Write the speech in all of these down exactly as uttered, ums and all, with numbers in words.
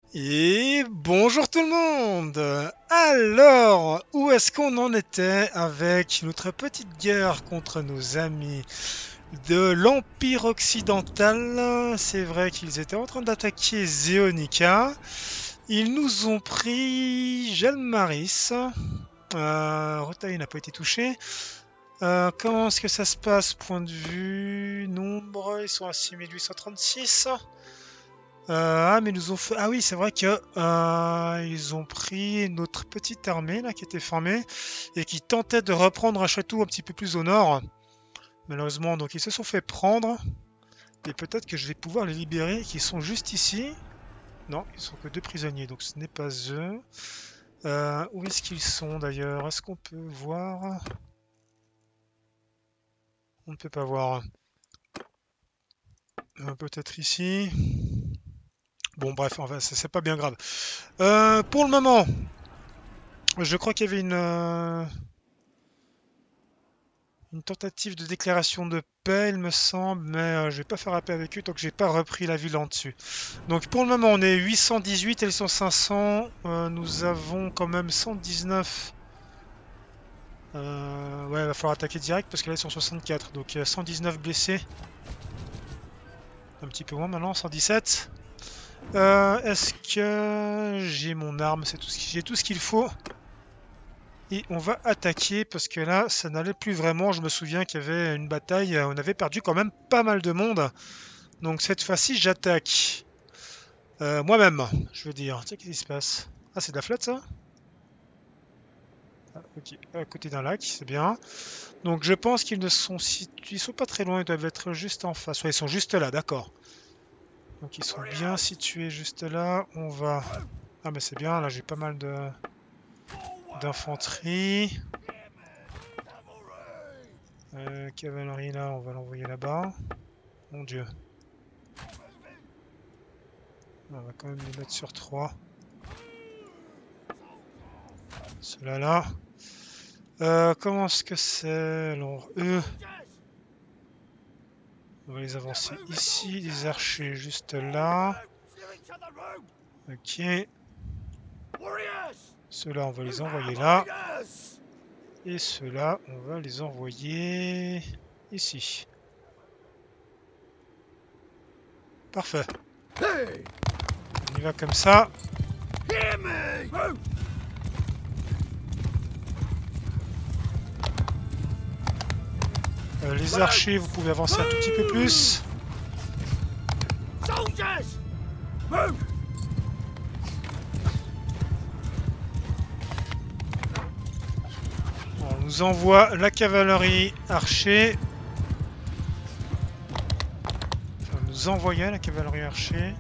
Et bonjour tout le monde! Alors, où est-ce qu'on en était avec notre petite guerre contre nos amis de l'Empire occidental? C'est vrai qu'ils étaient en train d'attaquer Zéonica. Ils nous ont pris Gelmaris. Euh, Rothaï n'a pas été touché. Euh, comment est-ce que ça se passe? Point de vue, nombre, ils sont à six mille huit cent trente-six. Euh, ah, mais ils nous ont fait... Ah oui, c'est vrai que euh, ils ont pris notre petite armée là qui était formée et qui tentait de reprendre un château un petit peu plus au nord. Malheureusement, donc ils se sont fait prendre. Et peut-être que je vais pouvoir les libérer, qui sont juste ici. Non, ils sont que deux prisonniers, donc ce n'est pas eux. Euh, où est-ce qu'ils sont d'ailleurs? Est-ce qu'on peut voir? On ne peut pas voir. Euh, peut-être ici. Bon, bref, enfin, c'est pas bien grave. Euh, pour le moment, je crois qu'il y avait une, euh, une tentative de déclaration de paix, il me semble, mais euh, je vais pas faire appel avec eux tant que j'ai pas repris la ville en dessus. Donc pour le moment, on est huit cent dix-huit, elles sont cinq cents. Euh, nous avons quand même cent dix-neuf. Euh, ouais, il va falloir attaquer direct parce que là, ils sont soixante-quatre. Donc il y a cent dix-neuf blessés. Un petit peu moins maintenant, cent dix-sept. Euh, Est-ce que j'ai mon arme? C'est tout ce qui... J'ai tout ce qu'il faut. Et on va attaquer parce que là, ça n'allait plus vraiment. Je me souviens qu'il y avait une bataille. On avait perdu quand même pas mal de monde. Donc cette fois-ci, j'attaque. Euh, Moi-même, je veux dire. Tu sais, qu'est-ce qui se passe? Ah, c'est de la flotte, ça? Ah, ok, à côté d'un lac, c'est bien. Donc je pense qu'ils ne sont situés... Ils sont pas très loin, ils doivent être juste en face. Ouais, ils sont juste là, d'accord. Donc ils sont bien situés juste là. On va... Ah, mais c'est bien, là j'ai pas mal de... d'infanterie. Euh, cavalerie là, on va l'envoyer là-bas. Mon dieu. On va quand même les mettre sur trois. Ceux-là là. Euh, comment est-ce que c'est? Alors eux... On va les avancer ici. Les archers juste là. Ok. Ceux-là, on va les envoyer là. Et ceux-là, on va les envoyer ici. Parfait. On y va comme ça. Euh, les archers, vous pouvez avancer un tout petit peu plus. On nous envoie la cavalerie archer. Enfin, on nous envoyait la cavalerie archer.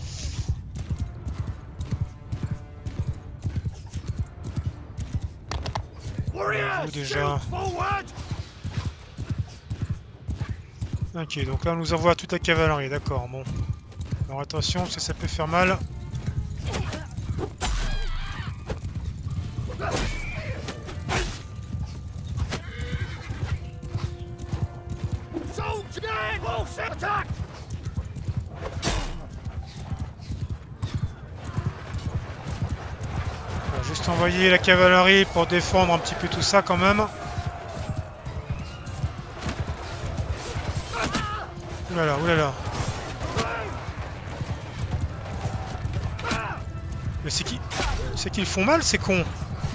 Vous déjà. Ok, donc là on nous envoie toute la cavalerie, d'accord, bon. Alors attention, parce que ça peut faire mal. On va juste envoyer la cavalerie pour défendre un petit peu tout ça quand même. Oulala, oulala. Mais c'est qui... C'est qu'ils font mal, ces cons.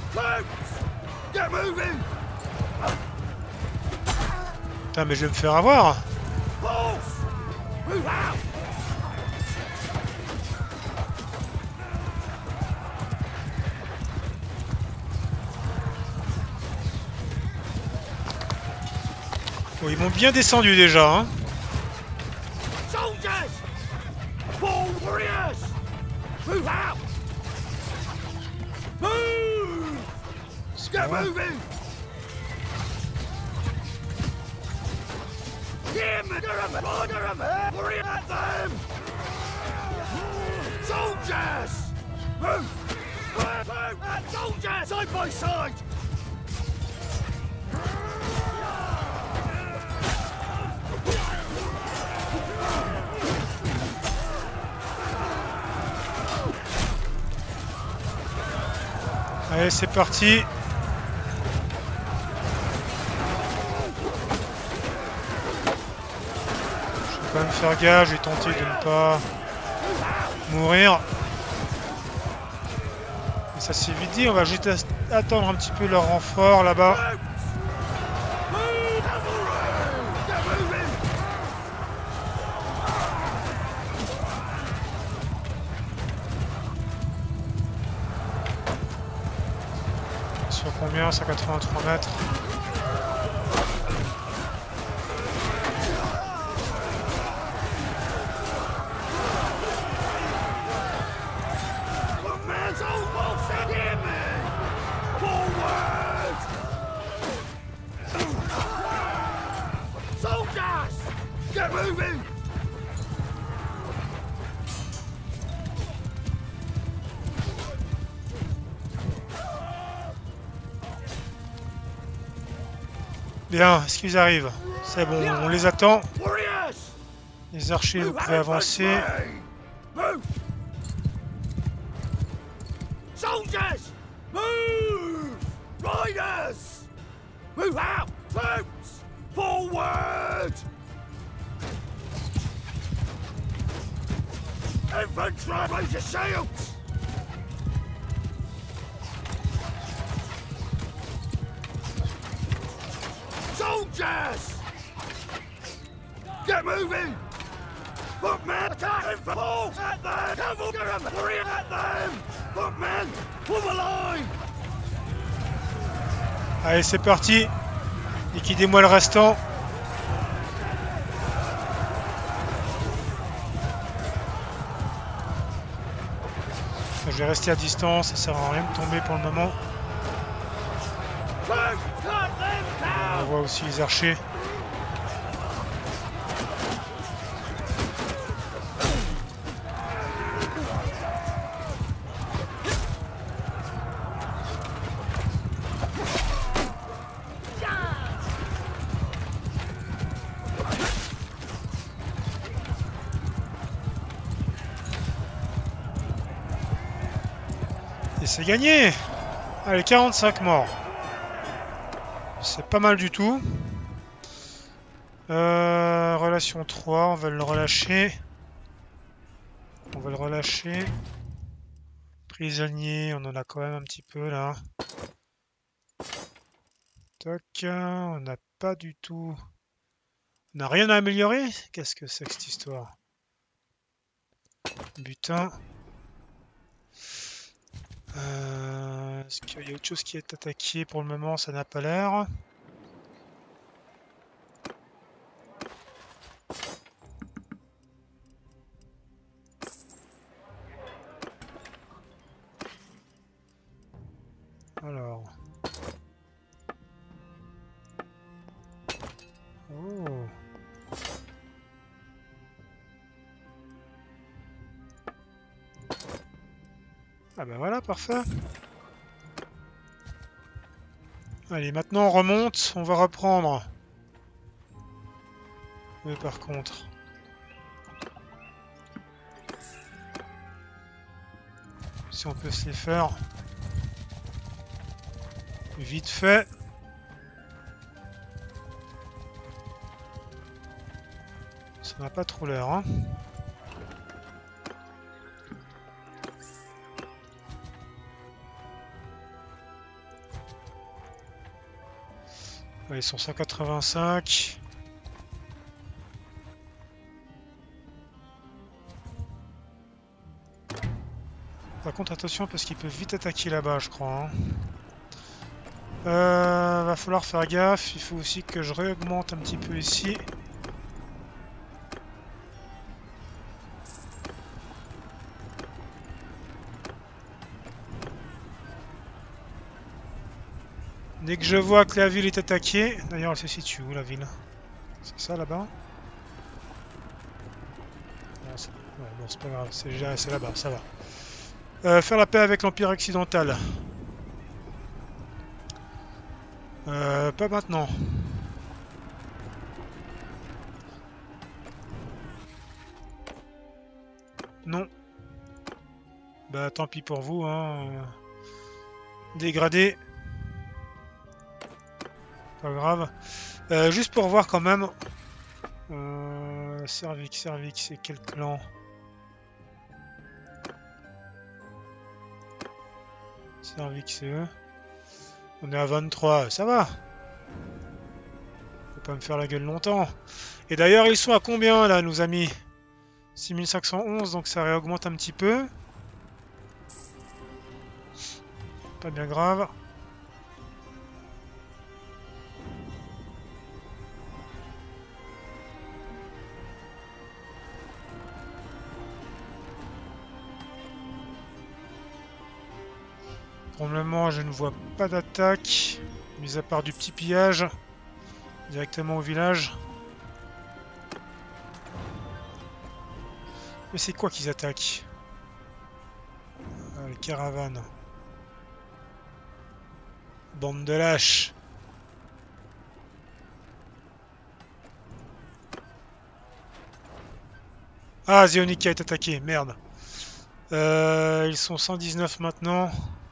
Putain, mais je vais me faire avoir. Oh, ils m'ont bien descendu déjà, hein. C'est pas vrai. Allez, c'est parti. Je vais quand même faire gaffe, je vais tenter de ne pas mourir. Et ça c'est vite dit, on va juste attendre un petit peu leur renfort là-bas. Sur combien? cent quatre-vingt-trois mètres. Bien, est-ce qu'ils arrivent? C'est bon, on les attend. Les archers, vous pouvez avancer. Soldiers, move! Riders, move out! Troops, forward! Infantry, raise your shields! Soldiers! Get moving! Footmen, attack and fall at them! Cavalry at them! Footmen, form a line! Allez, c'est parti. Liquidez-moi le restant. Je vais rester à distance, ça sert à rien de tomber pour le moment. On voit aussi les archers. Et c'est gagné! Allez, quarante-cinq morts. C'est pas mal du tout. Euh, relation trois, on va le relâcher. On va le relâcher. Prisonnier, on en a quand même un petit peu là. Toc, on n'a pas du tout... On n'a rien à améliorer? Qu'est-ce que c'est que cette histoire? Butin. Euh, Est-ce qu'il y a autre chose qui est attaqué pour le moment? Ça n'a pas l'air. Alors. Oh. Ah ben voilà, parfait. Allez, maintenant on remonte, on va reprendre. Mais par contre... Si on peut se les faire... Vite fait. Ça n'a pas trop l'air, hein. Ouais, ils sont cent quatre-vingt-cinq. Par contre, attention parce qu'ils peuvent vite attaquer là-bas, je crois. Hein. Euh, va falloir faire gaffe. Il faut aussi que je réaugmente un petit peu ici. Dès que je vois que la ville est attaquée... D'ailleurs, elle se situe où, la ville? C'est ça, là-bas? Ouais, bon, c'est pas grave. C'est là-bas, ça va. Euh, faire la paix avec l'Empire occidental. Euh, pas maintenant. Non. Bah tant pis pour vous, hein. dégradé. Pas grave. Euh, juste pour voir quand même. Euh, Servix, Servix, c'est quel clan? Servix, c'est eux. On est à vingt-trois, ça va. Faut pas me faire la gueule longtemps. Et d'ailleurs, ils sont à combien là, nos amis? six mille cinq cent onze, donc ça réaugmente un petit peu. Pas bien grave. Pour le moment, je ne vois pas d'attaque, mis à part du petit pillage directement au village. Mais c'est quoi qu'ils attaquent? Ah, les caravanes. Bande de lâches. Ah, Zionica est attaqué, merde. Euh, ils sont cent dix-neuf maintenant.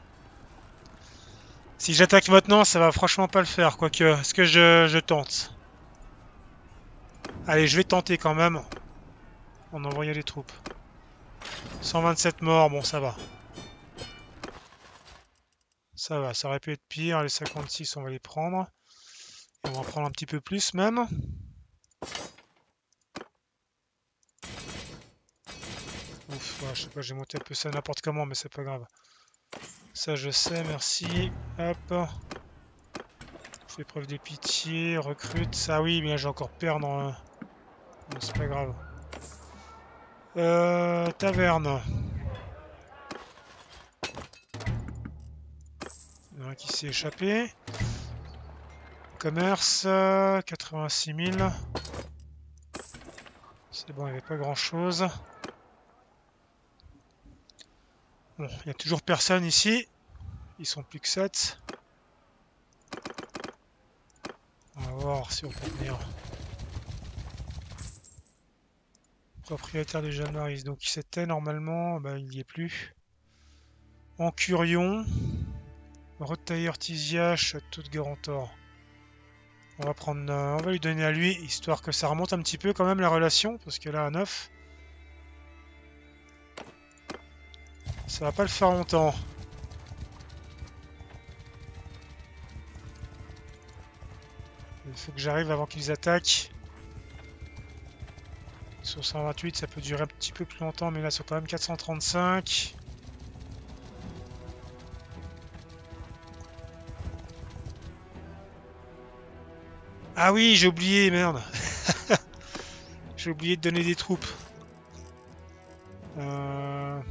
Si j'attaque maintenant, ça va franchement pas le faire, quoique. Est-ce que je, je tente? Allez, je vais tenter quand même. En envoyant des troupes. cent vingt-sept morts, bon ça va. Ça va, ça aurait pu être pire. Les cinquante-six, on va les prendre. Et on va en prendre un petit peu plus même. Ouf, ouais, je sais pas, j'ai monté un peu ça n'importe comment, mais c'est pas grave. Ça je sais, merci. Hop. Fais preuve de pitié, recrute. Ça oui, mais là je vais encore perdre. Bon, c'est pas grave. Euh, taverne. Il y en a un qui s'est échappé. Commerce, quatre-vingt-six mille. C'est bon, il n'y avait pas grand chose. Bon, il n'y a toujours personne ici. Ils sont plus que sept. On va voir si on peut venir. Propriétaire de Jeanne Maris. Donc c'était normalement, bah, il n'y est plus. Encurion. Retailleur Tizia, Château de Garantor. On va prendre, euh, on va lui donner à lui, histoire que ça remonte un petit peu quand même la relation, parce que là à neuf, ça va pas le faire longtemps. Il faut que j'arrive avant qu'ils attaquent. Sur cent vingt-huit, ça peut durer un petit peu plus longtemps, mais là c'est quand même quatre cent trente-cinq. Ah oui, j'ai oublié, merde. J'ai oublié de donner des troupes. Euh...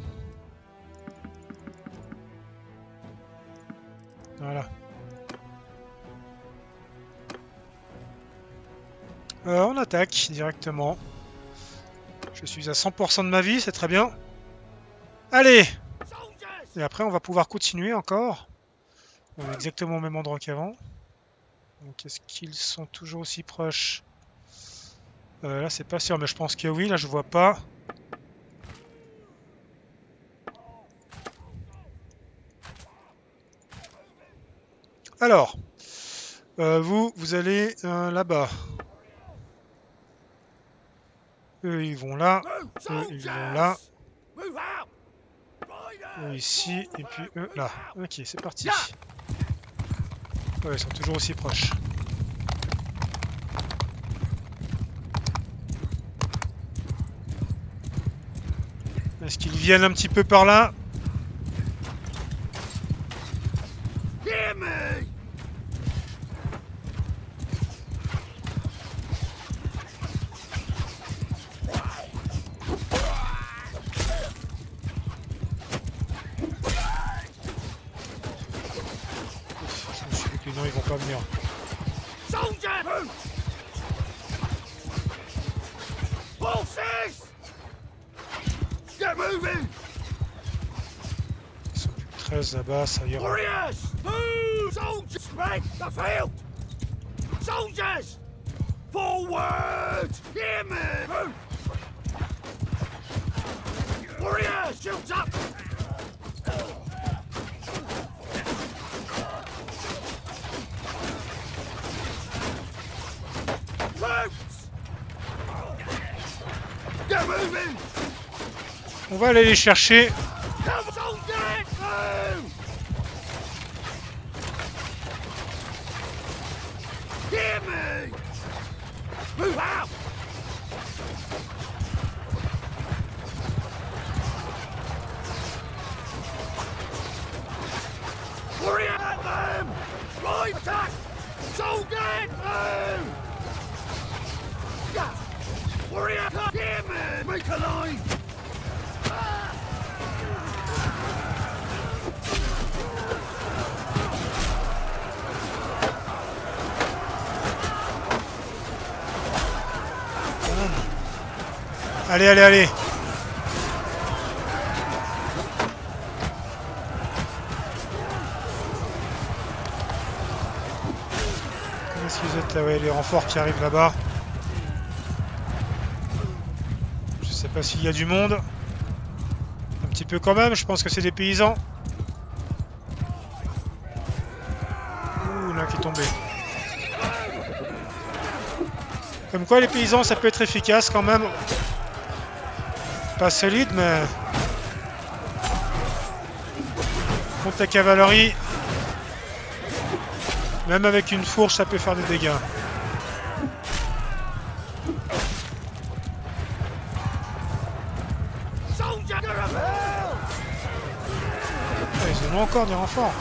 Voilà. Euh, on attaque directement. Je suis à cent pour cent de ma vie, c'est très bien. Allez! Et après, on va pouvoir continuer encore. On est exactement au même endroit qu'avant. Donc, est-ce qu'ils sont toujours aussi proches? euh, Là, c'est pas sûr, mais je pense que oui. Là, je vois pas. Alors, euh, vous, vous allez euh, là-bas. Eux, ils vont là. Eux, ils vont là. Eux, ici. Et puis eux, là. Ok, c'est parti. Ouais, ils sont toujours aussi proches. Est-ce qu'ils viennent un petit peu par là? Non, ils vont pas venir. Ils sont plus que treize là-bas, ça ira. Forward! Hear me! Warriors, shields up! On va aller les chercher. Allez, allez, allez. Comment est-ce que vous êtes là? Ouais, les renforts qui arrivent là-bas. Je sais pas s'il y a du monde. Un petit peu quand même, je pense que c'est des paysans. Ouh, l'un qui est tombé. Comme quoi les paysans ça peut être efficace quand même. Pas solide mais... Contre la cavalerie. Même avec une fourche ça peut faire des dégâts. Ah, ils ont encore des renforts.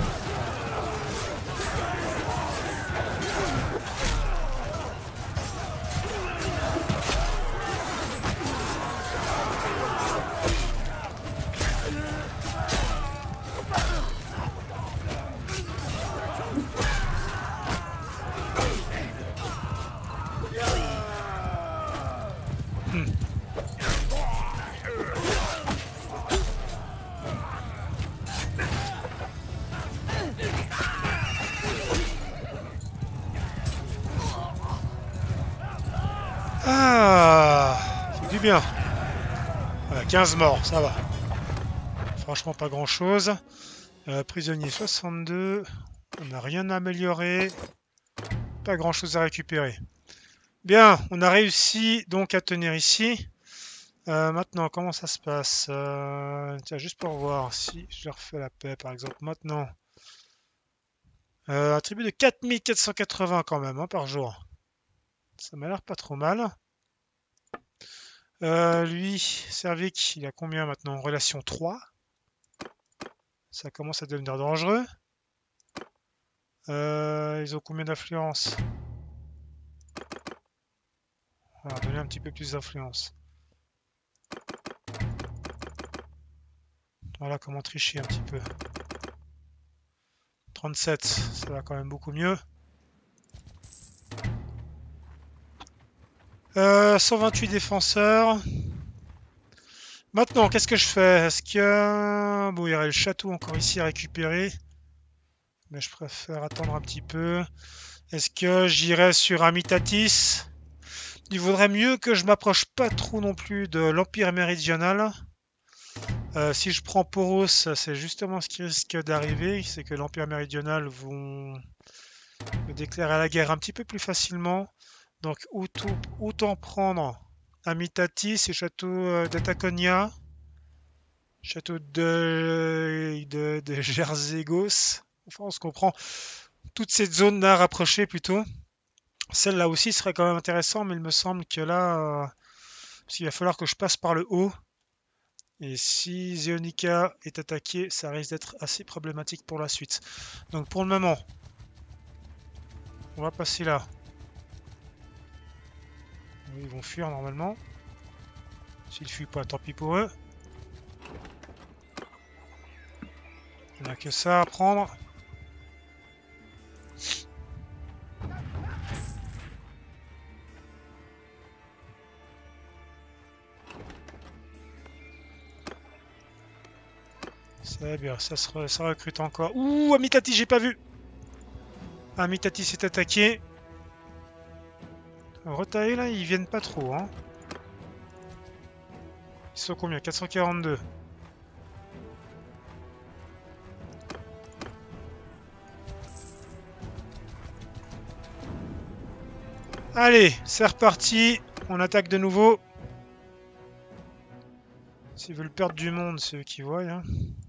Ah, c'est du bien. Voilà, quinze morts, ça va. Franchement, pas grand chose. Euh, prisonnier soixante-deux. On n'a rien à améliorer. Pas grand chose à récupérer. Bien, on a réussi donc à tenir ici. Euh, maintenant, comment ça se passe? euh, Tiens, juste pour voir si je refais la paix, par exemple. Maintenant, euh, un tribut de quatre mille quatre cent quatre-vingts quand même, hein, par jour. Ça m'a l'air pas trop mal. Euh, lui, Servic, il a combien maintenant? Relation trois. Ça commence à devenir dangereux. Euh, ils ont combien d'influence? On va leur donner un petit peu plus d'influence. Voilà comment tricher un petit peu. trente-sept, ça va quand même beaucoup mieux. Euh, cent vingt-huit défenseurs. Maintenant, qu'est-ce que je fais? Est-ce que... Bon, il y aurait le château encore ici à récupérer. Mais je préfère attendre un petit peu. Est-ce que j'irai sur Amitatis? Il vaudrait mieux que je m'approche pas trop non plus de l'Empire méridional. Euh, si je prends Poros, c'est justement ce qui risque d'arriver. C'est que l'Empire méridional vont me déclarer la guerre un petit peu plus facilement. Donc autant, autant prendre Amitatis et château d'Ataconia. Château de, de, de Jerzégos. Enfin, on se comprend. Toute cette zone-là rapprochée plutôt. Celle-là aussi serait quand même intéressant, mais il me semble que là, euh, il va falloir que je passe par le haut. Et si Zeonica est attaqué, ça risque d'être assez problématique pour la suite. Donc pour le moment, on va passer là. Ils vont fuir normalement. S'ils ne fuient pas, tant pis pour eux. On n'a que ça à prendre. C'est bien, ça, se, ça recrute encore. Ouh, Amitatis, j'ai pas vu. Amitatis est attaqué. Retaillé là, ils viennent pas trop. Hein. Ils sont combien? quatre cent quarante-deux. Allez, c'est reparti. On attaque de nouveau. S'ils veulent perdre du monde, c'est eux qui voient. Hein.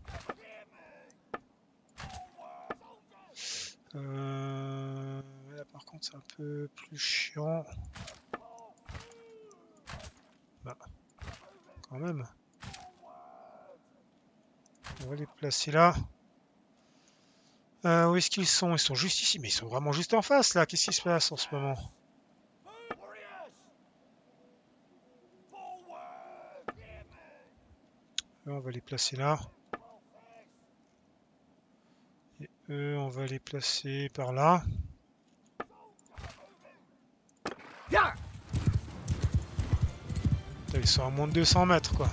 Euh... Là, par contre, c'est un peu plus chiant. Bah, quand même. On va les placer là. Euh, où est-ce qu'ils sont? Ils sont juste ici, mais ils sont vraiment juste en face là. Qu'est-ce qui se passe en ce moment? Eux, on va les placer là. Et eux, on va les placer par là. Putain, ils sont à moins de deux cents mètres quoi.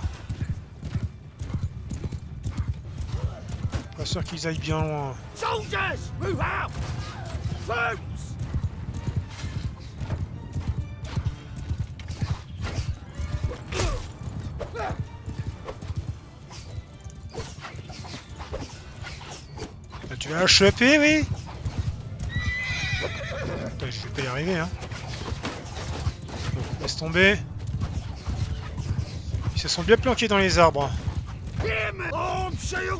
Pas sûr qu'ils aillent bien loin. Soldiers, move out! Troops! Ah, tu vas achever, oui? Putain, je vais pas y arriver, hein. Bon, laisse tomber. Ils se sont bien planqués dans les arbres. Arm shields!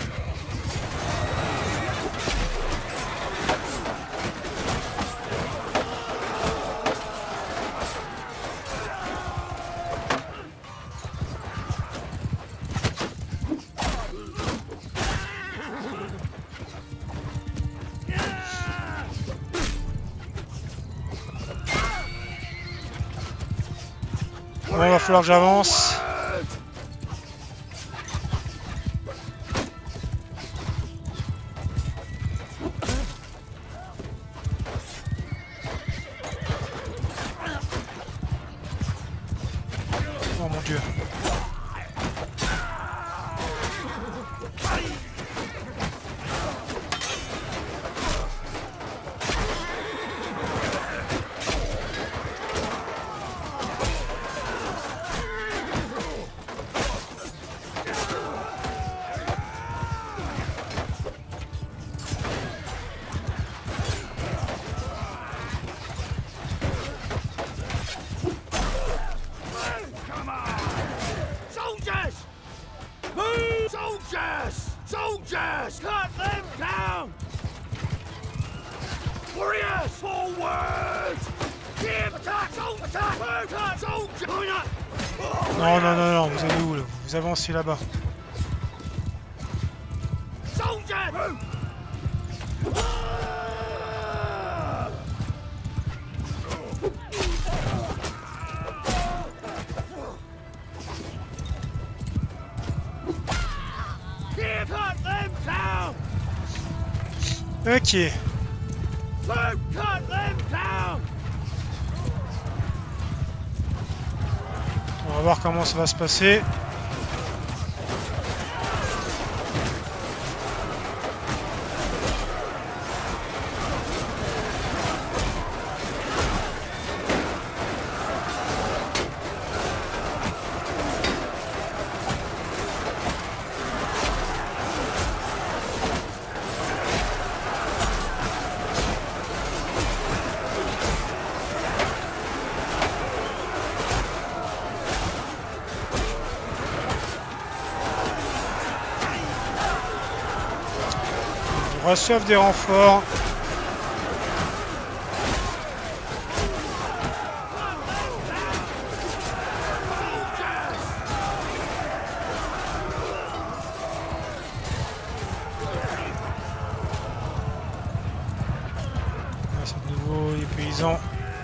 Bon, il va falloir que j'avance. Oh mon Dieu. Soldiers! Cut them down! Warriors! Forward! Give! Attack! Soldier! Attack! Attack! Soldier! Going up! Non, non, non, non, vous allez où là? Vous avancez là-bas. Soldier! Give! Cut them down! Ok. Cut them down! On va voir comment ça va se passer. Ils reçoivent des renforts. Ah, c'est de nouveau les paysans.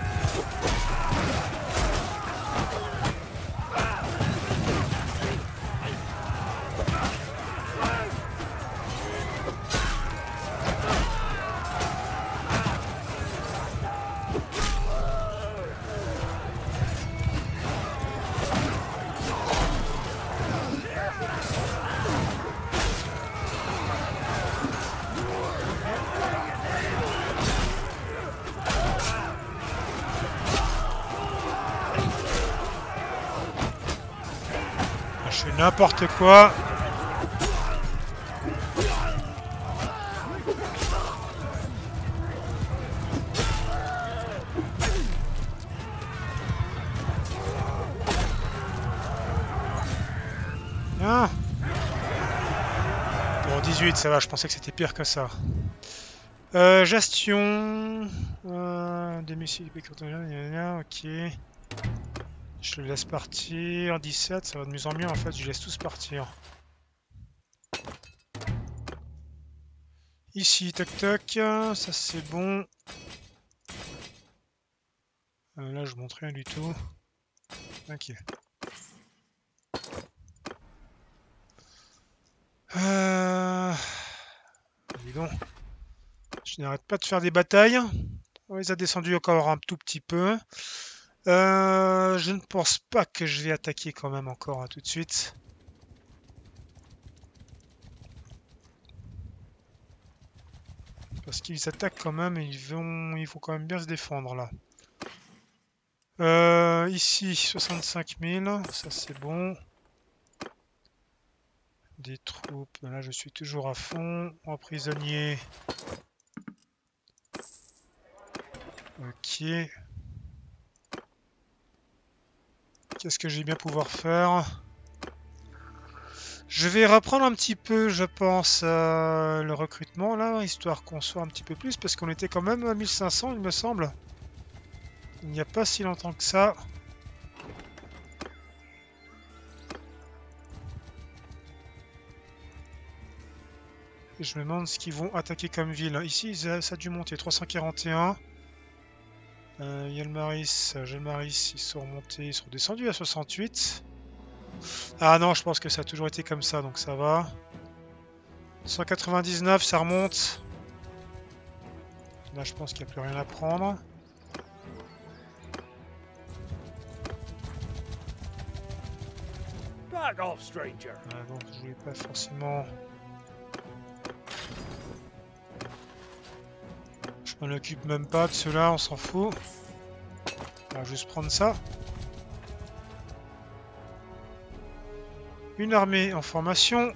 Je fais n'importe quoi. bon, dix-huit, ça va, je pensais que c'était pire que ça. Euh, gestion... Euh, des missiles, ok. Je le laisse partir. dix-sept, ça va de mieux en mieux en fait, je laisse tous partir. Ici, tac tac, ça c'est bon. Euh, là, je montre rien du tout. Ok. Euh... Dis donc. Je n'arrête pas de faire des batailles. On les a descendus encore un tout petit peu. Euh, je ne pense pas que je vais attaquer quand même encore hein, tout de suite. Parce qu'ils attaquent quand même et ils vont, ils vont quand même bien se défendre là. Euh, ici, soixante-cinq mille, ça c'est bon. Des troupes, là je suis toujours à fond. En prisonnier. Ok. Qu'est-ce que je vais bien pouvoir faire? Je vais reprendre un petit peu, je pense, euh, le recrutement là, histoire qu'on soit un petit peu plus, parce qu'on était quand même à mille cinq cents, il me semble. Il n'y a pas si longtemps que ça. Et je me demande ce qu'ils vont attaquer comme ville. Ici, ça a dû monter, trois cent quarante et un. Euh, Yelmaris, Gelmaris, ils sont remontés, ils sont descendus à soixante-huit. Ah non, je pense que ça a toujours été comme ça, donc ça va. cent quatre-vingt-dix-neuf, ça remonte. Là, je pense qu'il n'y a plus rien à prendre. Back off, stranger. Ah bon, je voulais pas forcément... Je m'en occupe même pas de ceux-là, on s'en fout. On va juste prendre ça. Une armée en formation.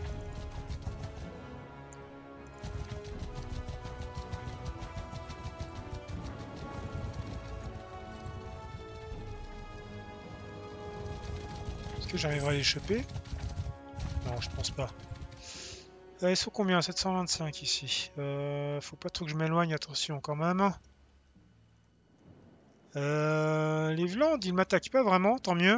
Est-ce que j'arriverai à les choper? Non, je pense pas. Euh, ils sont combien? sept cent vingt-cinq ici. Euh, faut pas trop que je m'éloigne, attention quand même. Euh, les Vlandes, ils m'attaquent pas vraiment, tant mieux.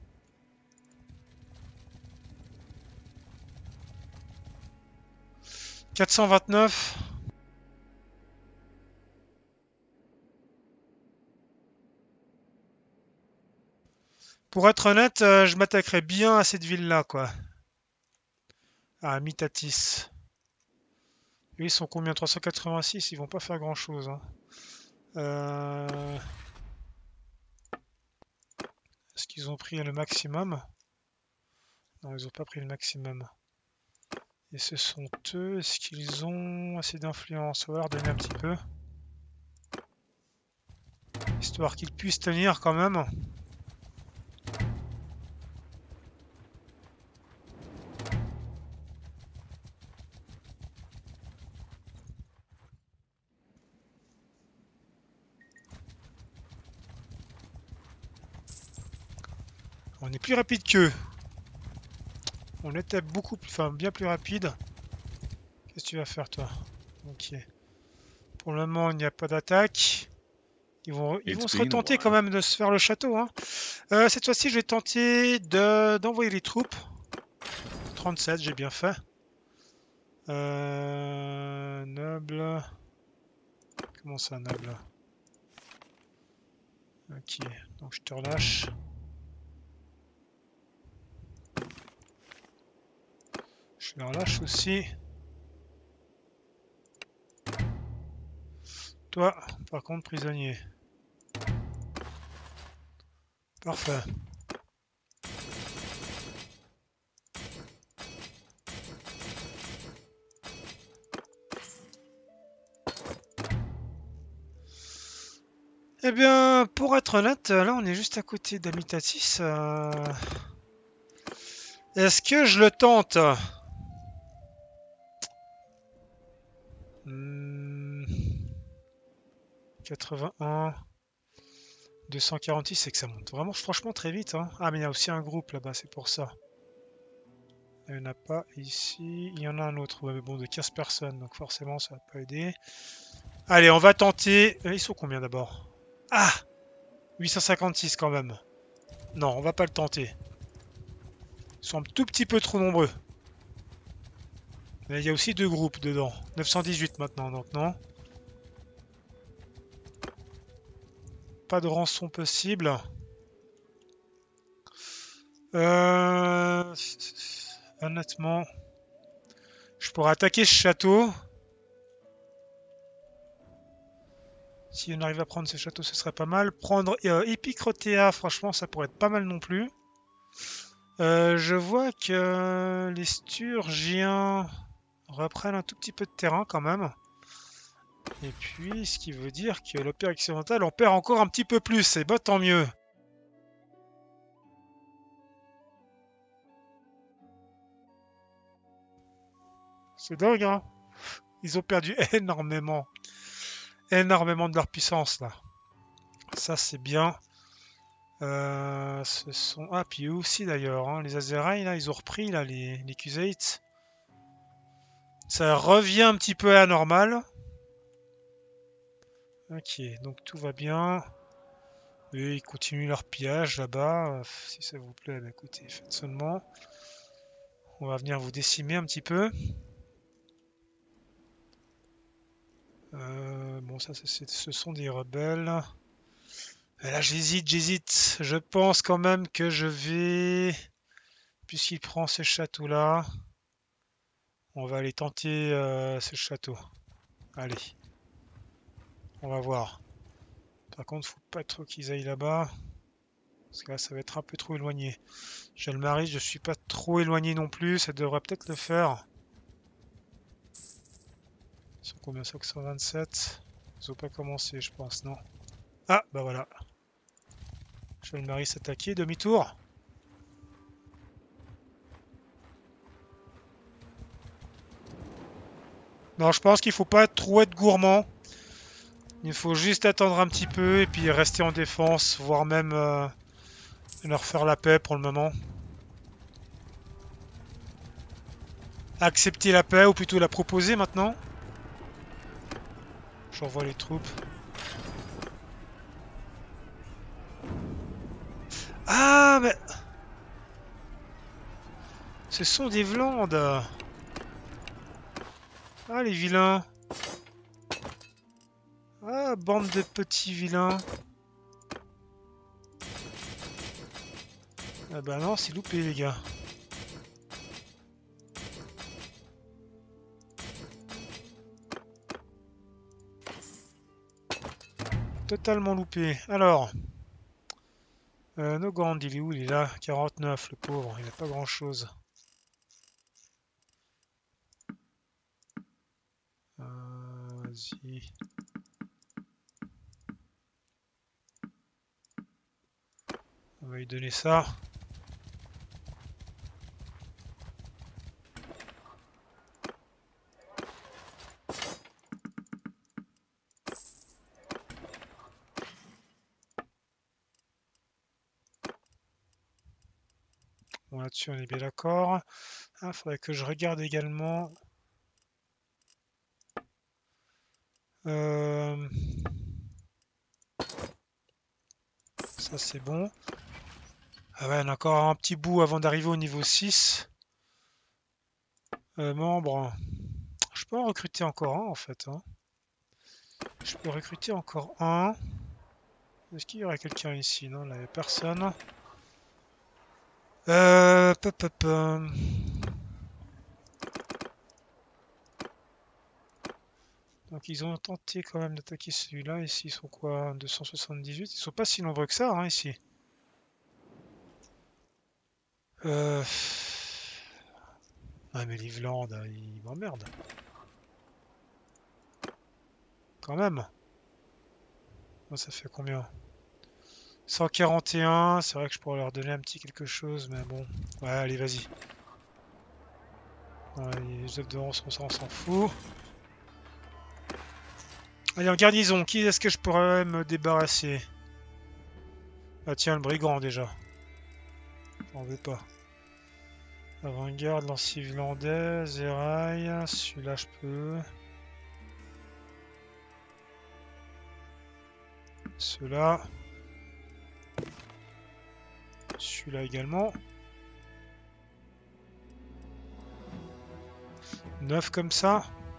quatre cent vingt-neuf. Pour être honnête, euh, je m'attaquerais bien à cette ville-là, quoi. À Mitatis. Eux, ils sont combien? trois cent quatre-vingt-six, ils vont pas faire grand-chose. Hein. Euh... Est-ce qu'ils ont pris le maximum? Non, ils ont pas pris le maximum. Et ce sont eux, est-ce qu'ils ont assez d'influence? On va leur donner un petit peu. Histoire qu'ils puissent tenir quand même. On est plus rapide qu'eux. On était beaucoup plus, enfin bien plus rapide. Qu'est-ce que tu vas faire toi? Ok. Pour le moment, il n'y a pas d'attaque. Ils vont, ils vont se retenter quand même de se faire le château. Hein. Euh, cette fois-ci, je vais tenter de, d'envoyer les troupes. trente-sept, j'ai bien fait. Euh, noble. Comment ça, noble? Ok, donc je te relâche. Je le relâche aussi. Toi, par contre, prisonnier. Parfait. Eh bien, pour être honnête, là on est juste à côté d'Amitatis. Euh... Est-ce que je le tente? hmm... quatre-vingt-un. deux cent quarante-six, c'est que ça monte vraiment franchement très vite. Hein. Ah, mais il y a aussi un groupe là-bas, c'est pour ça. Il n'y en a pas ici. Il y en a un autre. Ouais, mais bon, de quinze personnes, donc forcément, ça va pas aider. Allez, on va tenter. Ils sont combien d'abord? Ah! huit cent cinquante-six quand même. Non, on va pas le tenter. Ils sont un tout petit peu trop nombreux. Mais il y a aussi deux groupes dedans. neuf cent dix-huit maintenant, donc non. Pas de rançon possible. Euh... Honnêtement, je pourrais attaquer ce château. Si on arrive à prendre ce château, ce serait pas mal. Prendre euh, Epicrotea, franchement, ça pourrait être pas mal non plus. Euh, je vois que les Sturgiens reprennent un tout petit peu de terrain quand même. Et puis, ce qui veut dire que l'Empire occidental en perd encore un petit peu plus. Et bah tant mieux. C'est dingue, hein. Ils ont perdu énormément. Énormément de leur puissance, là. Ça, c'est bien. Euh, ce sont... Ah, puis eux aussi, d'ailleurs. Hein. Les Azerai, là, ils ont repris, là, les, les Khuzaits. Ça revient un petit peu à la normale. Ok, donc tout va bien. Et ils continuent leur pillage là-bas. Si ça vous plaît, bah, écoutez, faites seulement. On va venir vous décimer un petit peu. Euh, bon, ça, c'est, ce sont des rebelles. Et là, j'hésite, j'hésite. Je pense quand même que je vais... Puisqu'il prend ce château-là, on va aller tenter euh, ce château. Allez. On va voir. Par contre, faut pas trop qu'ils aillent là-bas. Parce que là, ça va être un peu trop éloigné. J'ai le mari, je suis pas trop éloigné non plus. Ça devrait peut-être le faire. Ils sont combien? cinq cent vingt-sept. Ils ont pas commencé, je pense, non? Ah, bah voilà. J'ai le mari s'attaquer. Demi-tour. Non, je pense qu'il faut pas trop être gourmand. Il faut juste attendre un petit peu et puis rester en défense, voire même euh, leur faire la paix pour le moment. Accepter la paix, ou plutôt la proposer maintenant. J'envoie les troupes. Ah, mais... Ce sont des Vlandes. Ah, les vilains. Ah, bande de petits vilains. Ah bah non, c'est loupé, les gars. Totalement loupé. Alors... Euh, Nogand, il est où? Il est là. quarante-neuf, le pauvre. Il n'a pas grand-chose. Euh, Vas-y. On va lui donner ça. Bon, là-dessus, on est bien d'accord. Il faudrait que je regarde également. Euh... Ça, c'est bon. Ah ouais, on a encore un petit bout avant d'arriver au niveau six. Euh, membres. Je peux en recruter encore un, en fait. Hein. Je peux recruter encore un. Est-ce qu'il y aurait quelqu'un ici? Non, là, il n'y a personne. Euh... Pop, pop, pop. Donc ils ont tenté quand même d'attaquer celui-là. Ici, ils sont quoi? deux cent soixante-dix-huit. Ils sont pas si nombreux que ça, hein, ici. Euh... Ah, mais l'Ivland, ils m'emmerdent. Quand même. Oh, ça fait combien? cent quarante et un. C'est vrai que je pourrais leur donner un petit quelque chose, mais bon. Ouais, allez, vas-y. Ouais, les œufs de ronce, on s'en fout. Allez, en garnison, qui est-ce que je pourrais me débarrasser? Ah tiens, le brigand déjà. J'en veux pas. Avant-garde, lancier irlandais, Zerail, celui-là je peux. Ceux-là. Celui-là également. neuf comme ça.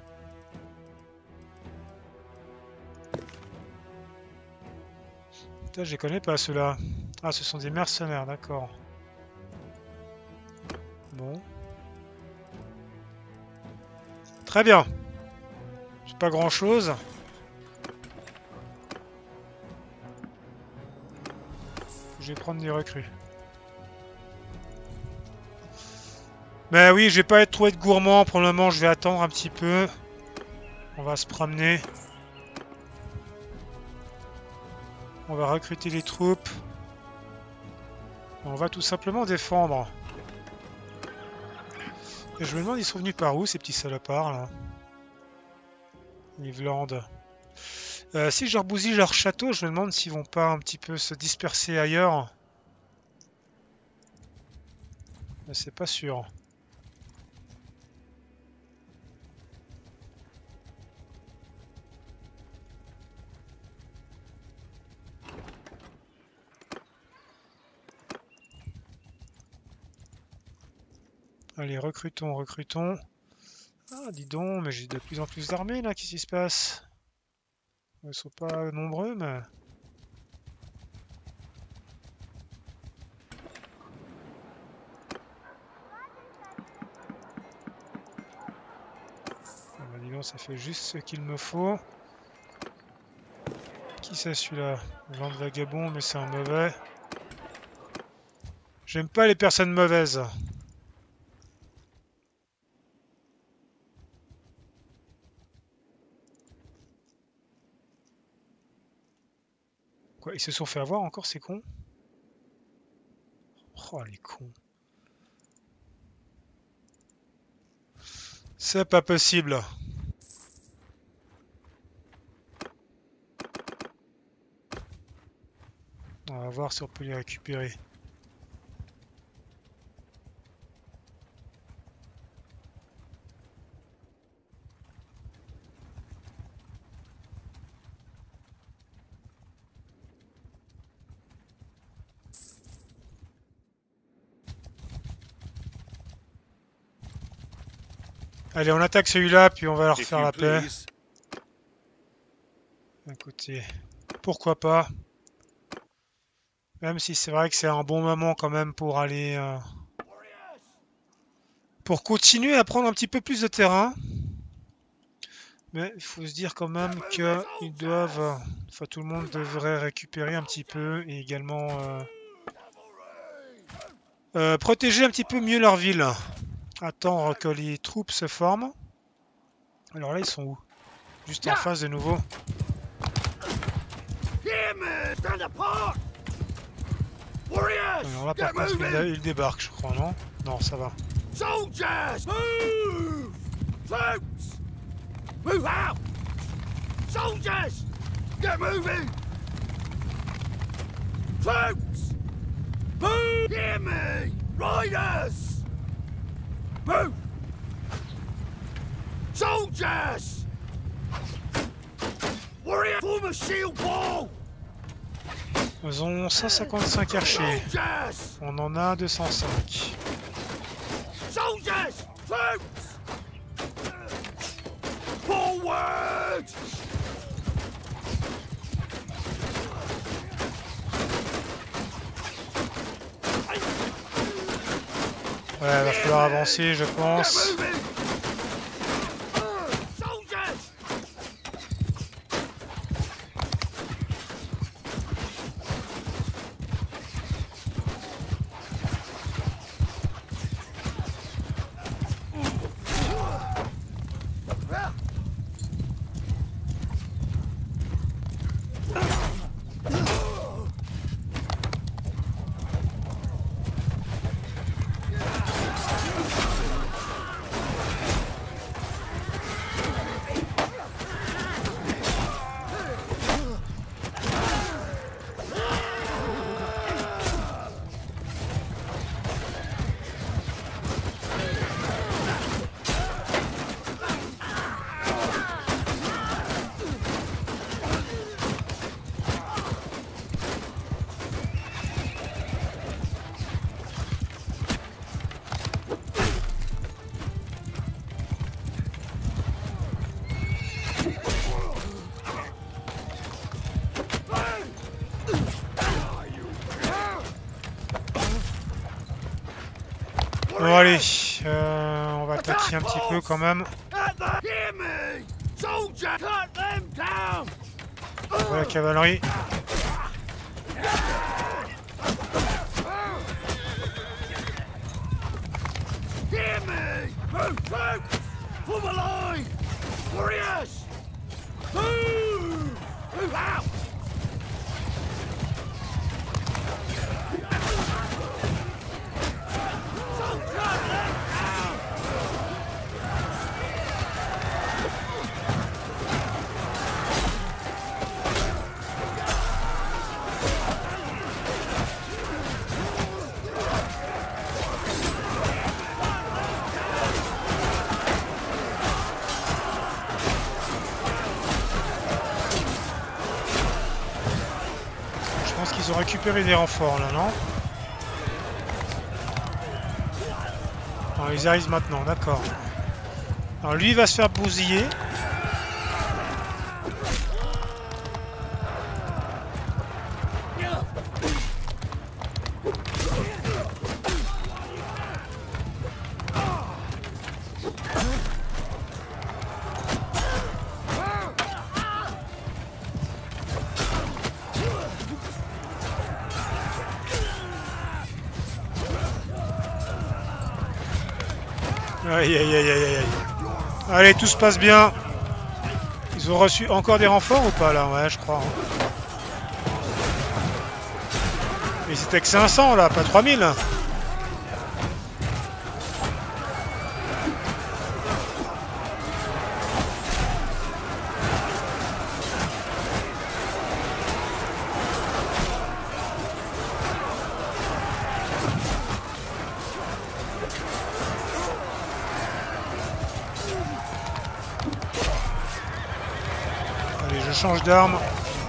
Putain, je les connais pas ceux-là. Ah, ce sont des mercenaires, d'accord. Bon. Très bien. C'est pas grand-chose. Je vais prendre des recrues. Mais oui, je vais pas être trop être gourmand. Pour le moment, je vais attendre un petit peu. On va se promener. On va recruter les troupes. On va tout simplement défendre. Et je me demande, ils sont venus par où, ces petits salopards, là? Yveland. Euh, si je leur bousille leur château, je me demande s'ils vont pas un petit peu se disperser ailleurs. Mais c'est pas sûr. Allez, recrutons, recrutons. Ah, dis donc, mais j'ai de plus en plus d'armées là, qu'est-ce qui se passe? Ils sont pas nombreux, mais... Ah bah dis donc, ça fait juste ce qu'il me faut. Qui c'est celui-là? Vent de vagabond, mais c'est un mauvais. J'aime pas les personnes mauvaises. Quoi, ils se sont fait avoir encore, ces cons? Oh, les cons. C'est pas possible. On va voir si on peut les récupérer. Allez, on attaque celui-là, puis on va leur faire la paix. Écoutez, pourquoi pas. Même si c'est vrai que c'est un bon moment quand même pour aller... Euh, pour continuer à prendre un petit peu plus de terrain. Mais il faut se dire quand même qu'ils doivent... Enfin, tout le monde devrait récupérer un petit peu et également... Euh, euh, protéger un petit peu mieux leur ville. Attendre que les troupes se forment. Alors là, ils sont où? Juste en face de nouveau. Alors là, par contre, il, il débarque, je crois, non? Non, ça va. Soldiers, move! Troops, move out! Soldiers, get moving! Troops, move! Hear me! Riders, move! Soldiers, warrior, form a shield wall! Nous avons cent cinquante-cinq archers. On en a deux cent cinq. Soldiers, troops, forward! Ouais, va falloir avancer, je pense. Bon allez, euh, on va attaquer un petit peu quand même. Voilà la cavalerie. Ils ont récupéré des renforts là, non? Non, ils arrivent maintenant, d'accord. Alors lui il va se faire bousiller. Aïe aïe aïe aïe aïe. Allez, tout se passe bien. Ils ont reçu encore des renforts ou pas là? Ouais, je crois. Mais c'était que cinq cents là, pas trois mille. Allez, je change d'arme.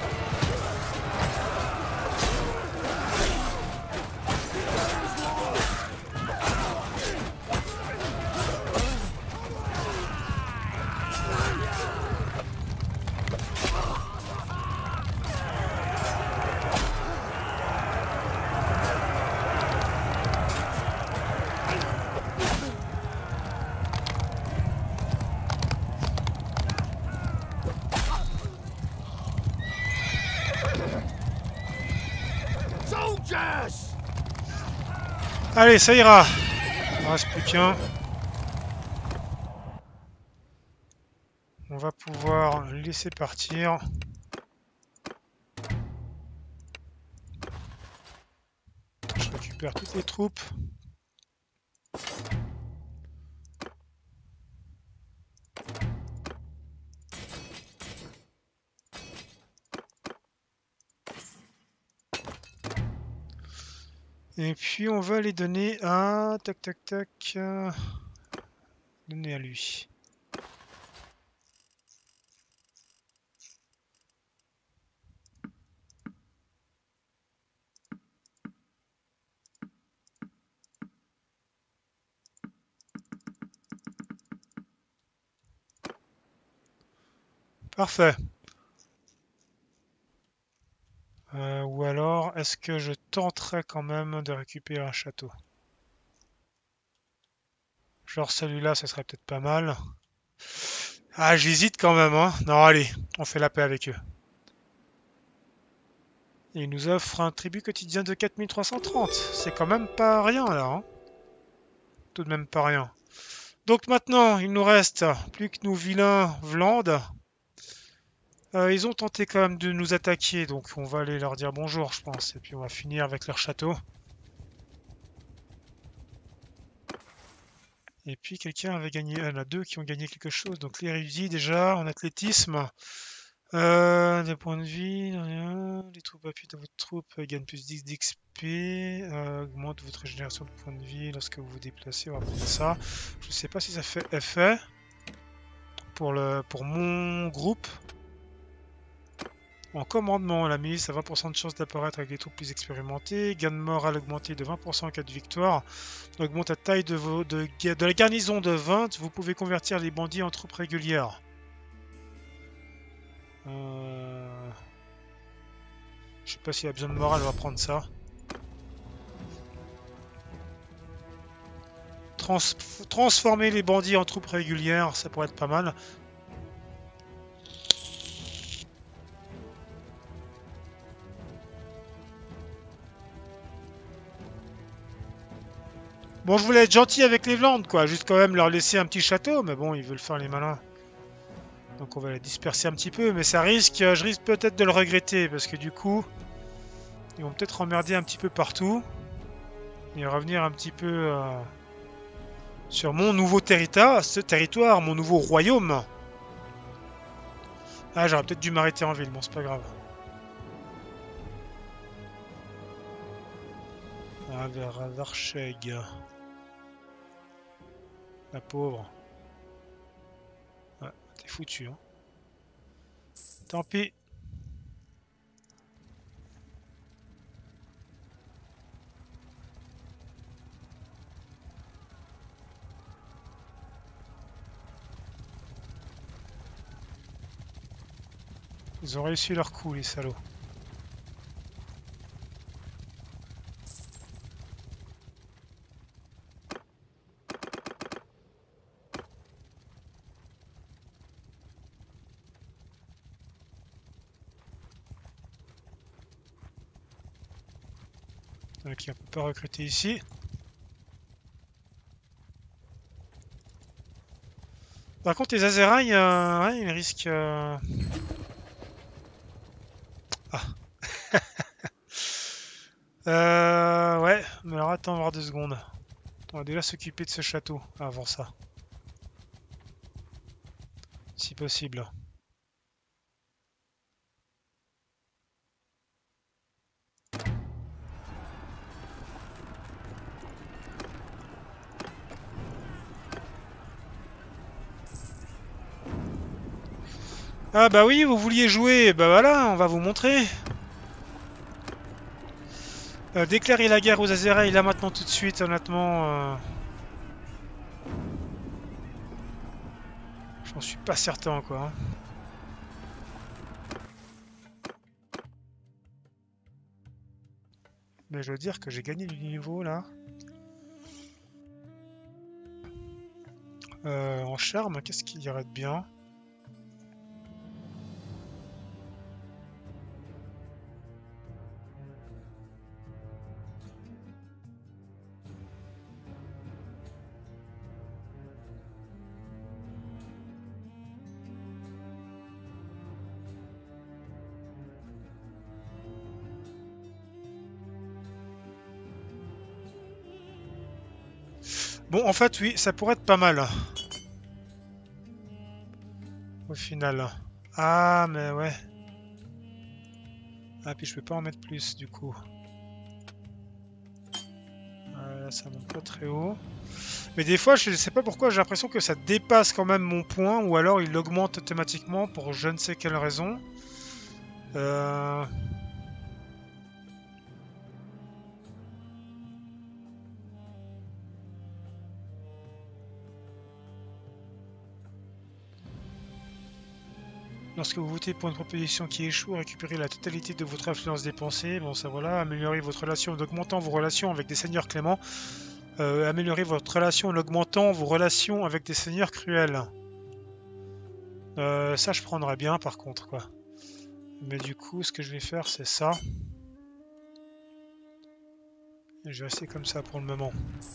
Allez, ça ira. Il ne reste plus qu'un. On va pouvoir laisser partir. Je récupère toutes les troupes. Et puis on va les donner à... Tac tac tac. Euh... Donner à lui. Parfait. Euh, ou alors, est-ce que je tenterais quand même de récupérer un château? Genre celui-là, ce serait peut-être pas mal. Ah, j'hésite quand même, hein. Non, allez, on fait la paix avec eux. Et ils nous offrent un tribut quotidien de quatre mille trois cent trente. C'est quand même pas rien, là. Hein. Tout de même pas rien. Donc maintenant, il nous reste plus que nos vilains Vlandes. Euh, ils ont tenté quand même de nous attaquer, donc on va aller leur dire bonjour, je pense. Et puis on va finir avec leur château. Et puis quelqu'un avait gagné, il y en a deux qui ont gagné quelque chose. Donc l'érudit déjà, en athlétisme. Euh, des points de vie, les troupes appuient dans votre troupe gagnent plus dix d'X P, euh, augmente votre régénération de points de vie lorsque vous vous déplacez, on va prendre ça. Je sais pas si ça fait effet pour, le, pour mon groupe. En commandement, la milice a vingt pour cent de chance d'apparaître avec des troupes plus expérimentées. Gain de morale augmenté de vingt pour cent en cas de victoire. Augmente la taille de, vos, de, de la garnison de vingt. Vous pouvez convertir les bandits en troupes régulières. Euh... Je sais pas s'il a besoin de morale, on va prendre ça. Trans transformer les bandits en troupes régulières, ça pourrait être pas mal. Bon, je voulais être gentil avec les Vlandes, quoi. Juste quand même leur laisser un petit château. Mais bon, ils veulent faire les malins. Donc on va les disperser un petit peu. Mais ça risque, je risque peut-être de le regretter. Parce que du coup, ils vont peut-être emmerder un petit peu partout. Et revenir un petit peu euh, sur mon nouveau territoire. Ce territoire, mon nouveau royaume. Ah, j'aurais peut-être dû m'arrêter en ville. Bon, c'est pas grave. Ah, vers Varcheg. La pauvre. Ouais, t'es foutu, hein. Tant pis. Ils ont réussi leur coup, les salauds. Ok, on peut pas recruter ici. Par contre, les Azeraï, euh, ouais, ils risquent... Euh... Ah. euh, ouais, mais alors attends, voir deux secondes. On va déjà s'occuper de ce château avant ça. Si possible. Ah bah oui, vous vouliez jouer, bah voilà, on va vous montrer. Euh, déclarer la guerre aux Azeraï là maintenant tout de suite, honnêtement. Euh... J'en suis pas certain quoi. Hein. Mais je veux dire que j'ai gagné du niveau là. Euh, en charme, qu'est-ce qui irait de bien? Bon, en fait, oui, ça pourrait être pas mal. Au final. Ah, mais ouais. Ah, puis je peux pas en mettre plus, du coup. Euh, ça monte pas très haut. Mais des fois, je sais pas pourquoi, j'ai l'impression que ça dépasse quand même mon point, ou alors il augmente automatiquement pour je ne sais quelle raison. Euh... Lorsque vous votez pour une proposition qui échoue, récupérez la totalité de votre influence dépensée. Bon, ça voilà. Améliorez votre relation en augmentant vos relations avec des seigneurs cléments. Euh, améliorez votre relation en augmentant vos relations avec des seigneurs cruels. Euh, ça, je prendrais bien par contre, quoi. Mais du coup, ce que je vais faire, c'est ça. Et je vais rester comme ça pour le moment.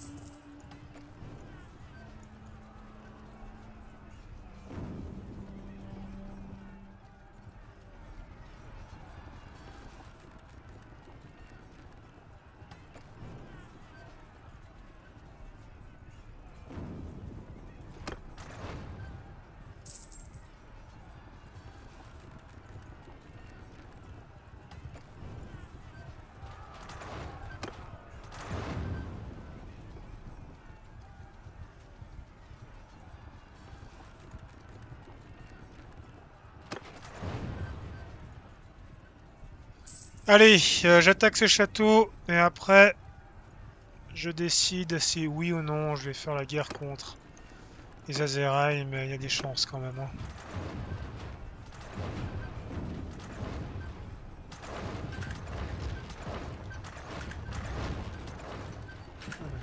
Allez, euh, j'attaque ce château et après je décide si oui ou non je vais faire la guerre contre les Azeraï, mais il y a des chances quand même. Hein.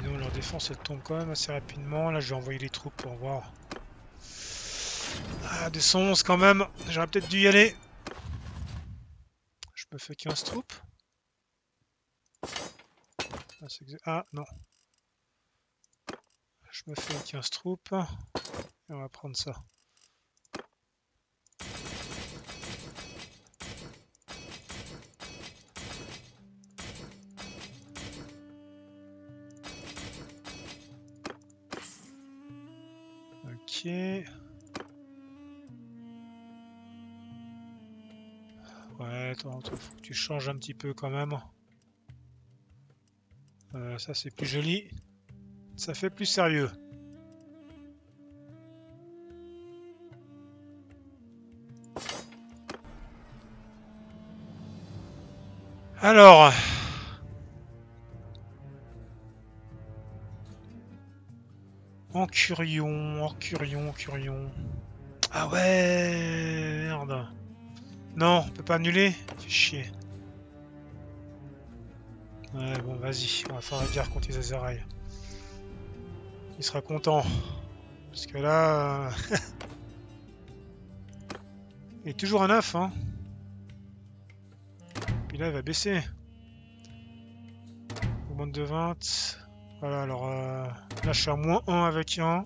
sinon leur défense elle tombe quand même assez rapidement. Là je vais envoyer les troupes pour voir. Ah, deux cent onze quand même, j'aurais peut-être dû y aller. Je me fais quinze troupes. Ah, ah non. Je me fais quinze troupes. Et on va prendre ça. Ok. Ouais, attends, faut que tu changes un petit peu quand même. Euh, ça c'est plus joli. Ça fait plus sérieux. Alors. Encurion, Encurion, Encurion. Ah ouais, merde. Non, on peut pas annuler. Fait chier. Ouais, bon, vas-y, on va faire la guerre contre les Azeraï. Il sera content. Parce que là... Euh... il est toujours à neuf, hein. Puis là, il va baisser. Augmente de vingt. Voilà, alors... Euh... Là, je suis à moins un avec un.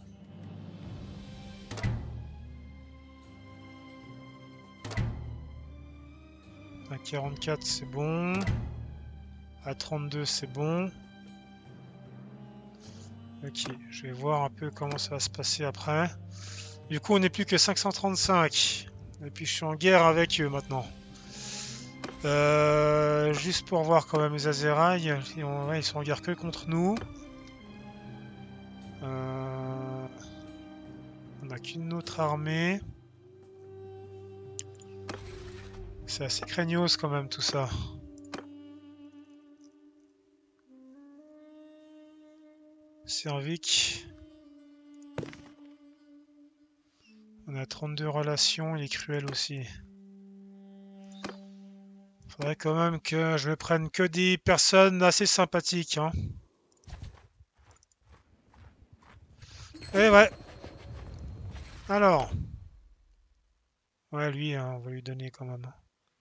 À quarante-quatre, c'est bon. À trente-deux, c'est bon. Ok, je vais voir un peu comment ça va se passer après. Du coup, on n'est plus que cinq cent trente-cinq. Et puis, je suis en guerre avec eux maintenant. Euh, juste pour voir quand même les Azeraï. Ouais, ils sont en guerre que contre nous. Euh, on n'a qu'une autre armée. C'est assez craignos quand même tout ça. Servique. On a trente-deux relations, il est cruel aussi. Faudrait quand même que je me prenne que des personnes assez sympathiques. Hein. Et ouais. Alors. Ouais, lui, hein, on va lui donner quand même.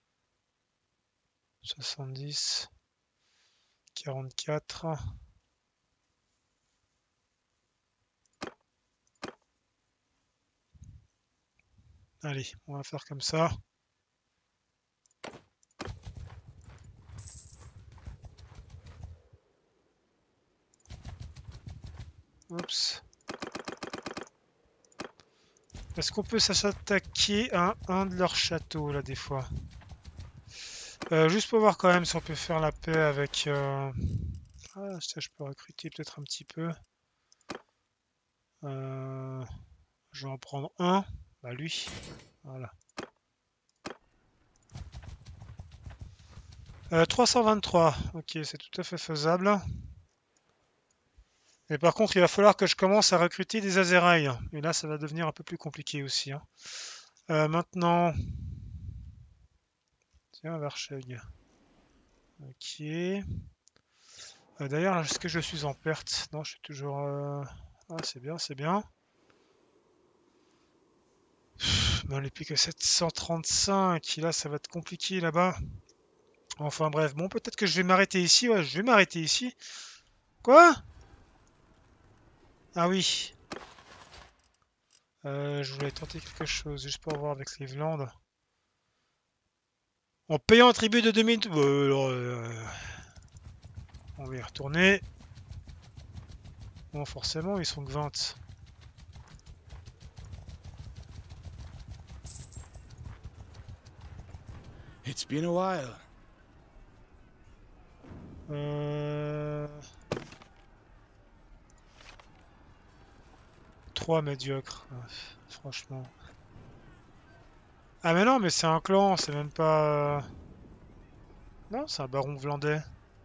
soixante-dix. quarante-quatre. Allez, on va faire comme ça. Oups. Est-ce qu'on peut s'attaquer à un de leurs châteaux, là, des fois? euh, Juste pour voir quand même si on peut faire la paix avec... Euh... Ah, ça, je peux recruter peut-être un petit peu. Euh... Je vais en prendre un. Bah, lui. Voilà. Euh, trois cent vingt-trois. Ok, c'est tout à fait faisable. Et par contre, il va falloir que je commence à recruter des Azeraï. Et là, ça va devenir un peu plus compliqué aussi. Hein. Euh, maintenant... Tiens, Varcheg. Ok. Euh, D'ailleurs, est-ce que je suis en perte? Non, je suis toujours... Euh... Ah, c'est bien, c'est bien. Pff, mais on n'est plus que sept cent trente-cinq. Là, ça va être compliqué là-bas. Enfin bref, bon, peut-être que je vais m'arrêter ici. Ouais, je vais m'arrêter ici. Quoi? Ah oui. Euh, je voulais tenter quelque chose, juste pour voir avec Cleveland. En payant un tribut de deux mille... Euh, alors, euh... on va y retourner. Bon, forcément, ils sont que vingt. It's been a while. Euh... trois médiocres, franchement. Ah mais non, mais c'est un clan, c'est même pas... Non, c'est un baron vlandais.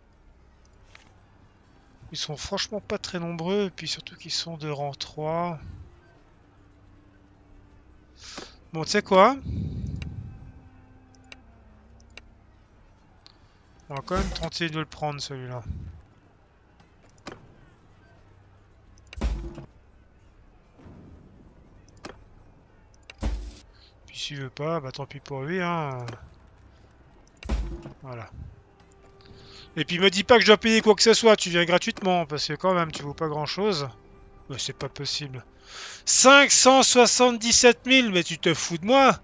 Ils sont franchement pas très nombreux, et puis surtout qu'ils sont de rang trois. Bon, tu sais quoi? On va quand même tenter de le prendre, celui-là. puis s'il veut pas, bah tant pis pour lui, hein. Voilà. Et puis me dis pas que je dois payer quoi que ce soit, tu viens gratuitement, parce que quand même, tu vaux pas grand chose. Mais c'est pas possible. cinq cent soixante-dix-sept mille, mais tu te fous de moi?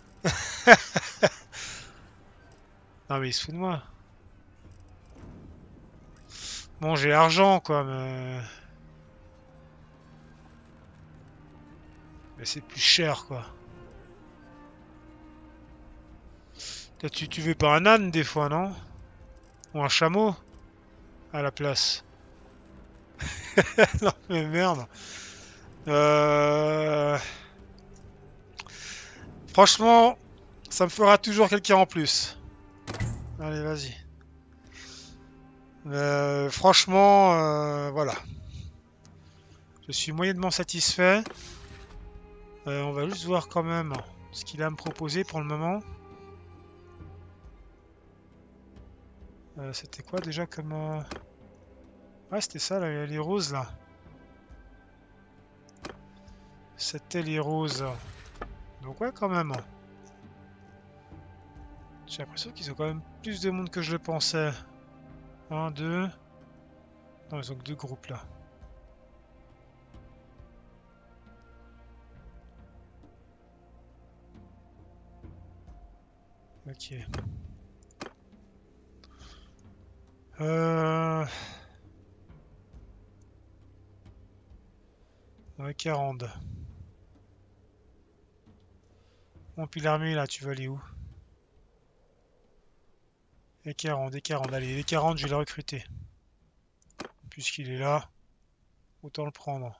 Non mais il se fout de moi. Bon, j'ai l'argent, quoi, mais... Mais c'est plus cher, quoi. Tu, tu veux pas un âne, des fois, non? Ou un chameau? À la place. Non, mais merde. Euh... Franchement, ça me fera toujours quelqu'un en plus. Allez, vas-y. Euh, franchement, euh, voilà. Je suis moyennement satisfait. Euh, on va juste voir quand même ce qu'il a à me proposer pour le moment. Euh, c'était quoi déjà comme... Euh... Ah, c'était ça, là, les roses, là. C'était les roses. Donc ouais, quand même. J'ai l'impression qu'ils ont quand même plus de monde que je le pensais. Un, deux... Non, ils ont que deux groupes, là. Ok. Euh... Ouais, quarante. Bon, puis l'armée, là, tu vas aller où? Et quarante, et quarante. Allez, les quarante, je vais les recruter. Puisqu'il est là, autant le prendre.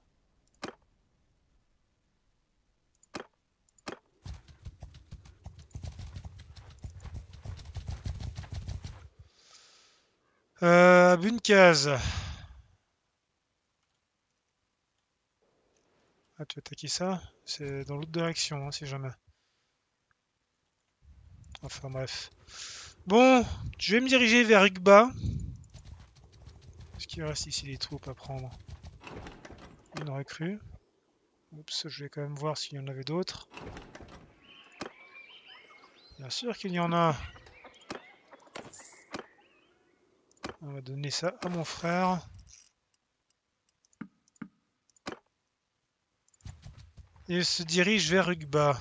Euh, Bunkaz. Ah, tu veux attaquer ça? C'est dans l'autre direction, hein, si jamais. Enfin, bref. Bon, je vais me diriger vers Ugba. Est-ce qu'il reste ici des troupes à prendre? Une recrue. Oups, je vais quand même voir s'il y en avait d'autres. Bien sûr qu'il y en a. On va donner ça à mon frère. Et il se dirige vers Ugba.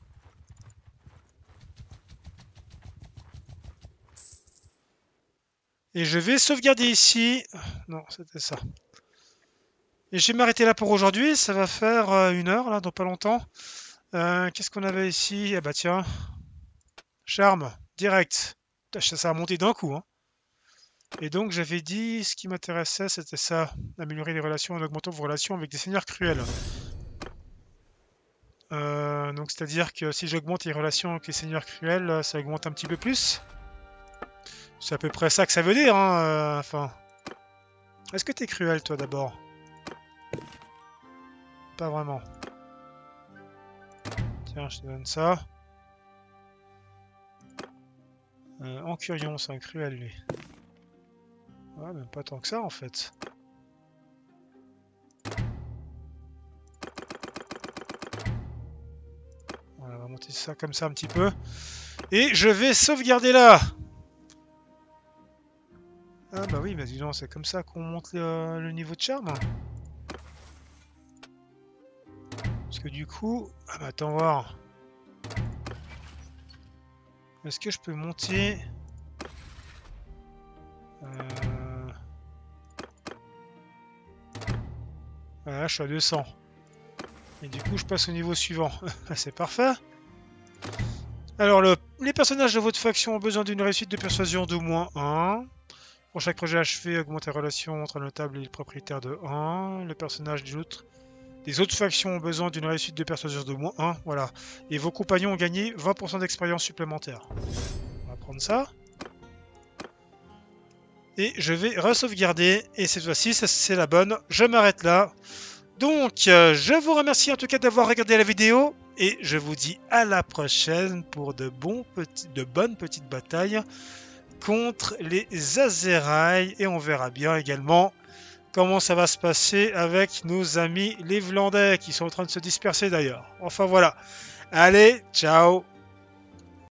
Et je vais sauvegarder ici. Non, c'était ça. Et je vais m'arrêter là pour aujourd'hui. Ça va faire euh, une heure, là, dans pas longtemps. Euh, Qu'est-ce qu'on avait ici? Ah bah tiens. Charme, direct. Ça a monté d'un coup, hein. Et donc j'avais dit, ce qui m'intéressait, c'était ça. Améliorer les relations en augmentant vos relations avec des seigneurs cruels. Euh, donc c'est-à-dire que si j'augmente les relations avec les seigneurs cruels, ça augmente un petit peu plus. C'est à peu près ça que ça veut dire, hein. Euh, enfin... Est-ce que t'es cruel, toi, d'abord? Pas vraiment. Tiens, je te donne ça. Euh, Encurion, c'est un cruel, lui. Ouais, même pas tant que ça, en fait. Voilà, on va monter ça comme ça un petit peu. Et je vais sauvegarder là. Ah bah oui, mais dis donc, c'est comme ça qu'on monte le, le niveau de charme. Parce que du coup... Ah bah attends voir. Est-ce que je peux monter... Euh... Voilà, je suis à deux cents. Et du coup, je passe au niveau suivant. C'est parfait. Alors, le, les personnages de votre faction ont besoin d'une réussite de persuasion d'au moins un. Pour chaque projet achevé, augmentez la relation entre un notable et le propriétaire de un. Le personnage des autres, des autres factions ont besoin d'une réussite de persuasion d'au moins un. Voilà. Et vos compagnons ont gagné vingt pour cent d'expérience supplémentaire. On va prendre ça. Et je vais re-sauvegarder. Et cette fois-ci, c'est la bonne. Je m'arrête là. Donc, euh, je vous remercie en tout cas d'avoir regardé la vidéo. Et je vous dis à la prochaine pour de, bons petits, de bonnes petites batailles contre les Azeraï. Et on verra bien également comment ça va se passer avec nos amis les Vlandais qui sont en train de se disperser d'ailleurs. Enfin voilà. Allez, ciao!